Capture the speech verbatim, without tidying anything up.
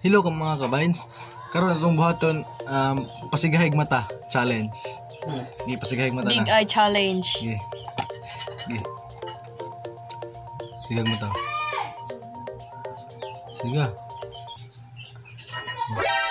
Hello ka mga kabines. Karon atong buhaton um pasigahig mata challenge. Gi pasigahig mata Big na. Eye Challenge. Gi. Gi. Sigag mata. Siga.